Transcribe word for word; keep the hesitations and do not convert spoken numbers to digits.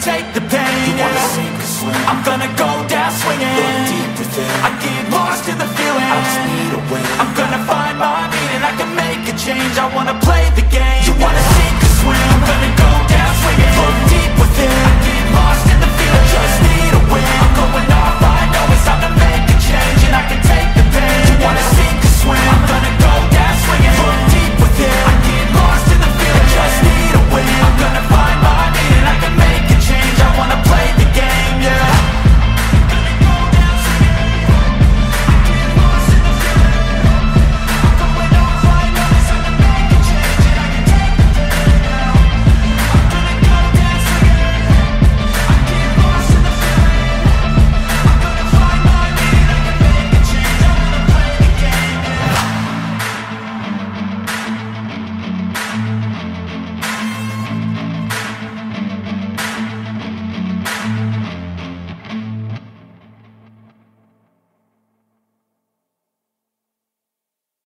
take the pain. You wanna sink or swim? I'm gonna go down swinging. Look deep within. I get lost in the feeling. I just need a win. I'm gonna find my meaning. I can make a change. I wanna